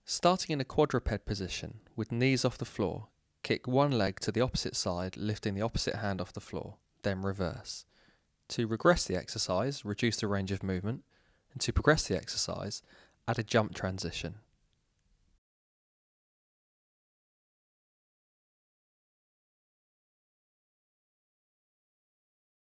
Starting in a quadruped position with knees off the floor, kick one leg to the opposite side, lifting the opposite hand off the floor, then reverse. To regress the exercise, reduce the range of movement, and to progress the exercise, add a jump transition.